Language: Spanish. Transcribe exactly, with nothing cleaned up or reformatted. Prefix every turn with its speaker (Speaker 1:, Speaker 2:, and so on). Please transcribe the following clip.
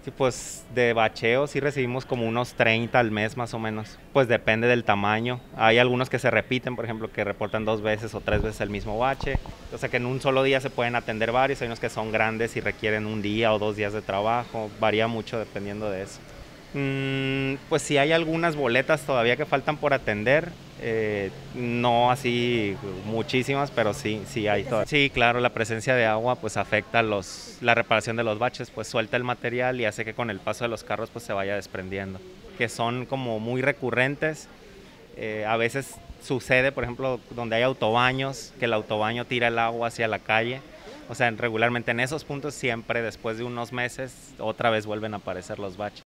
Speaker 1: Sí, pues de bacheo sí recibimos como unos treinta al mes más o menos. Pues depende del tamaño. Hay algunos que se repiten, por ejemplo, que reportan dos veces o tres veces el mismo bache. O sea que en un solo día se pueden atender varios. Hay unos que son grandes y requieren un día o dos días de trabajo. Varía mucho dependiendo de eso. Mm, pues sí hay algunas boletas todavía que faltan por atender. Eh, no así muchísimas, pero sí, sí hay todavía. Sí, claro, la presencia de agua pues afecta los, la reparación de los baches, pues suelta el material y hace que con el paso de los carros pues se vaya desprendiendo. Que son como muy recurrentes. Eh, a veces sucede, por ejemplo, donde hay autobaños, que el autobaño tira el agua hacia la calle. O sea, regularmente en esos puntos siempre después de unos meses otra vez vuelven a aparecer los baches.